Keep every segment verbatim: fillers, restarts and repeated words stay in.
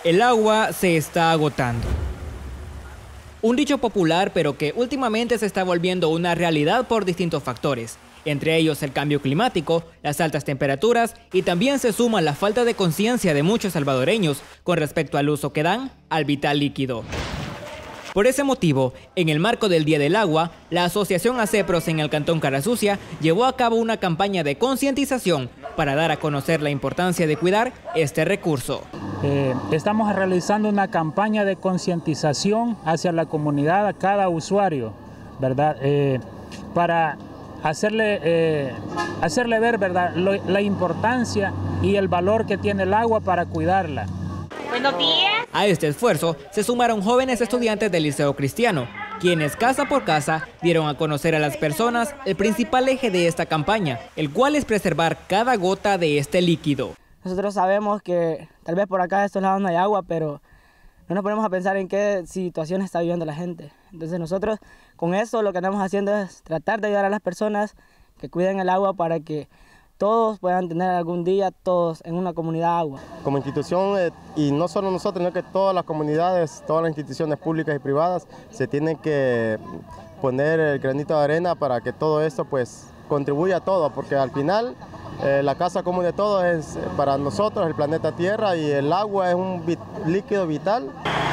El agua se está agotando. Un dicho popular, pero que últimamente se está volviendo una realidad por distintos factores, entre ellos el cambio climático, las altas temperaturas y también se suma la falta de conciencia de muchos salvadoreños con respecto al uso que dan al vital líquido. Por ese motivo, en el marco del Día del Agua, la Asociación ACEPROS en el Cantón Carasucia llevó a cabo una campaña de concientización para dar a conocer la importancia de cuidar este recurso. Eh, estamos realizando una campaña de concientización hacia la comunidad, a cada usuario, ¿verdad? Eh, para hacerle, eh, hacerle ver, ¿verdad?, Lo, la importancia y el valor que tiene el agua para cuidarla. Buenos días. A este esfuerzo se sumaron jóvenes estudiantes del Liceo Cristiano, quienes casa por casa dieron a conocer a las personas el principal eje de esta campaña, el cual es preservar cada gota de este líquido. Nosotros sabemos que tal vez por acá de estos lados no hay agua, pero no nos ponemos a pensar en qué situación está viviendo la gente. Entonces nosotros con eso lo que andamos haciendo es tratar de ayudar a las personas que cuiden el agua para que todos puedan tener algún día, todos en una comunidad agua. Como institución, eh, y no solo nosotros, sino que todas las comunidades, todas las instituciones públicas y privadas, se tienen que poner el granito de arena para que todo esto pues contribuya a todo, porque al final eh, la casa común de todos es para nosotros el planeta Tierra y el agua es un vit- líquido vital.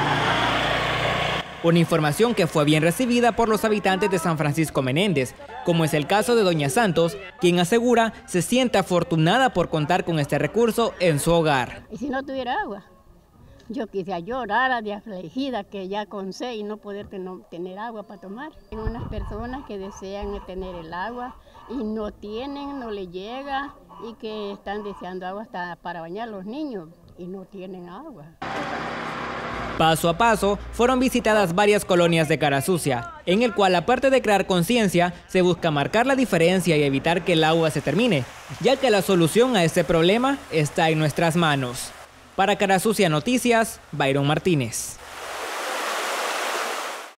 Una información que fue bien recibida por los habitantes de San Francisco Menéndez, como es el caso de doña Santos, quien asegura se siente afortunada por contar con este recurso en su hogar. Y si no tuviera agua, yo quisiera llorar de afligida que ya con sed y no poder tener agua para tomar. Hay unas personas que desean tener el agua y no tienen, no les llega y que están deseando agua hasta para bañar a los niños y no tienen agua. Paso a paso, fueron visitadas varias colonias de Carasucia, en el cual, aparte de crear conciencia, se busca marcar la diferencia y evitar que el agua se termine, ya que la solución a este problema está en nuestras manos. Para Carasucia Noticias, Byron Martínez.